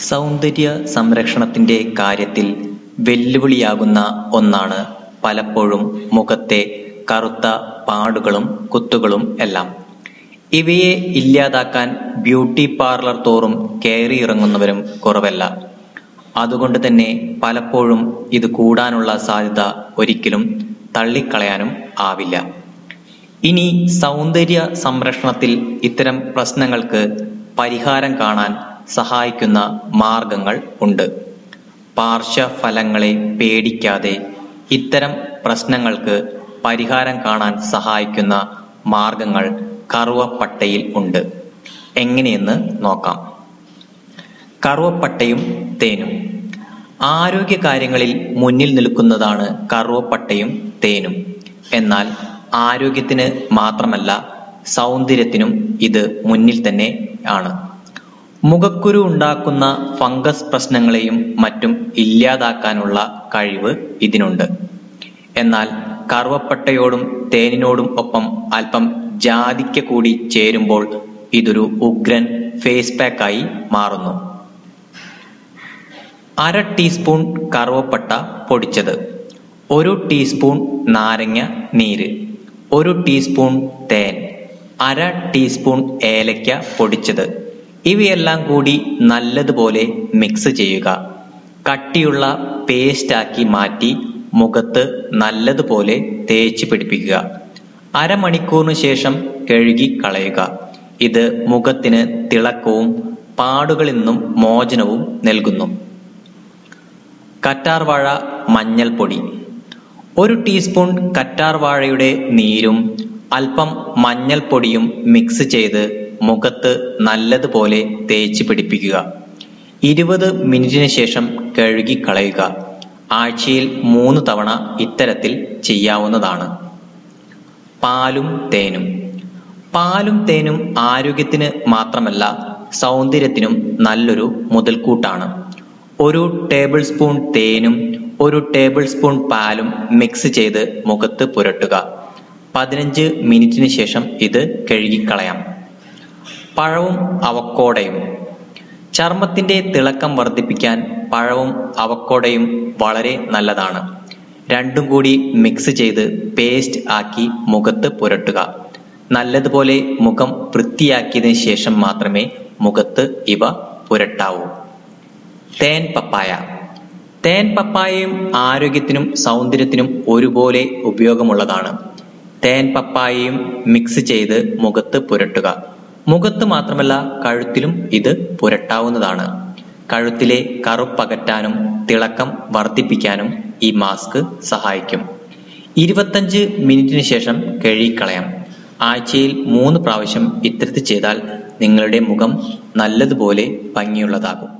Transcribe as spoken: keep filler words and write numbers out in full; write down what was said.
സൗന്ദര്യ സംരക്ഷണത്തിന്റെ കാര്യത്തിൽ വെല്ലുവിളിയാകുന്ന ഒന്നാണ് പലപ്പോഴും മുഖത്തെ കറുത്ത പാടുകളും കുത്തുകളും എല്ലാം. ഇവയെ ഇല്ലാതാക്കാൻ ബ്യൂട്ടി പാർലർ തോറും കയറിയിറങ്ങുന്നവരും കുറവല്ല. അതുകൊണ്ട് തന്നെ പലപ്പോഴും ഇത് കൂടാനുള്ള സാധ്യത ഒരിക്കലും തള്ളിക്കളയാനും ആവില്ല. ഇനി സൗന്ദര്യ സംരക്ഷണത്തിൽ ഇത്തരം പ്രശ്നങ്ങൾക്ക് പരിഹാരം കാണാൻ സഹായിക്കുന്ന മാർഗങ്ങൾ ഉണ്ട്. പാർശ്വഫലങ്ങളെ പേടിക്കാതെ ഇത്തരം പ്രശ്നങ്ങൾക്ക് പരിഹാരം കാണാൻ സഹായിക്കുന്ന മാർഗങ്ങൾ കറുവപ്പട്ടയിൽ ഉണ്ട്. എങ്ങനെയെന്ന് നോക്കാം. കറുവപ്പട്ടയും തേനും. ആരോഗ്യ കാര്യങ്ങളിൽ മുന്നിൽ നിൽക്കുന്നതാണ് കറുവപ്പട്ടയും തേനും. എന്നാൽ ആരോഗ്യത്തിന് മാത്രമല്ല, സൗന്ദര്യത്തിനും ഇത് മുന്നിൽ തന്നെ ആണ്. മുഖക്കുരു ഉണ്ടാക്കുന്ന ഫംഗസ് പ്രശ്നങ്ങളെയും മറ്റും ഇല്ലാതാക്കാനുള്ള കഴിവ് ഇതിനുണ്ട്. എന്നാൽ കറുവപ്പട്ടയോടും തേനിനോടും ഒപ്പം അല്പം ജാതിക്ക കൂടി ചേരുമ്പോൾ ഇതൊരു ഉഗ്രൻ ഫേസ് പാക്കായി മാറുന്നു. അര ടീസ്പൂൺ കറുവപ്പട്ട പൊടിച്ചത്, ഒരു ടീസ്പൂൺ നാരങ്ങ നീര്, ഒരു ടീസ്പൂൺ തേൻ, അര ടീസ്പൂൺ ഏലക്ക പൊടിച്ചത്. ഇവയെല്ലാം കൂടി നല്ലതുപോലെ മിക്സ് ചെയ്യുക. കട്ടിയുള്ള പേസ്റ്റ് ആക്കി മാറ്റി മുഖത്ത് നല്ലതുപോലെ തേച്ച് പിടിപ്പിക്കുക. അരമണിക്കൂറിന് ശേഷം കഴുകി കളയുക. ഇത് മുഖത്തിന് തിളക്കവും പാടുകളിൽ നിന്നും മോചനവും നൽകുന്നു. കറ്റാർവാഴ മഞ്ഞൾപ്പൊടി. ഒരു ടീസ്പൂൺ കറ്റാർവാഴയുടെ നീരും അല്പം മഞ്ഞൾപ്പൊടിയും മിക്സ് ചെയ്ത് മുഖത്ത് നല്ലതുപോലെ തേച്ച് പിടിപ്പിക്കുക. ഇരുപത് മിനിറ്റിന് ശേഷം കഴുകി കളയുക. ആഴ്ചയിൽ മൂന്ന് തവണ ഇത്തരത്തിൽ ചെയ്യാവുന്നതാണ്. പാലും തേനും. പാലും തേനും ആരോഗ്യത്തിന് മാത്രമല്ല, സൗന്ദര്യത്തിനും നല്ലൊരു മുതൽക്കൂട്ടാണ്. ഒരു ടേബിൾ സ്പൂൺ തേനും ഒരു ടേബിൾ സ്പൂൺ പാലും മിക്സ് ചെയ്ത് മുഖത്ത് പുരട്ടുക. പതിനഞ്ച് മിനിറ്റിന് ശേഷം ഇത് കഴുകിക്കളയാം. പഴവും അവക്കോടയും. ചർമ്മത്തിന്റെ തിളക്കം വർദ്ധിപ്പിക്കാൻ പഴവും അവക്കോടയും വളരെ നല്ലതാണ്. രണ്ടും കൂടി മിക്സ് ചെയ്ത് പേസ്റ്റ് ആക്കി മുഖത്ത് പുരട്ടുക. നല്ലതുപോലെ മുഖം വൃത്തിയാക്കിയതിനു ശേഷം മാത്രമേ മുഖത്ത് ഇവ പുരട്ടാവൂ. തേൻ പപ്പായ. തേൻ പപ്പായയും ആരോഗ്യത്തിനും സൗന്ദര്യത്തിനും ഒരുപോലെ ഉപയോഗമുള്ളതാണ്. തേൻ പപ്പായയും മിക്സ് ചെയ്ത് മുഖത്ത് പുരട്ടുക. മുഖത്ത് മാത്രമല്ല, കഴുത്തിലും ഇത് പുരട്ടാവുന്നതാണ്. കഴുത്തിലെ കറുപ്പകറ്റാനും തിളക്കം വർദ്ധിപ്പിക്കാനും ഈ മാസ്ക് സഹായിക്കും. ഇരുപത്തഞ്ച് മിനിറ്റിന് ശേഷം കഴുകിക്കളയാം. ആഴ്ചയിൽ മൂന്ന് പ്രാവശ്യം ഇത്തരത്തിൽ ചെയ്താൽ നിങ്ങളുടെ മുഖം നല്ലതുപോലെ ഭംഗിയുള്ളതാകും.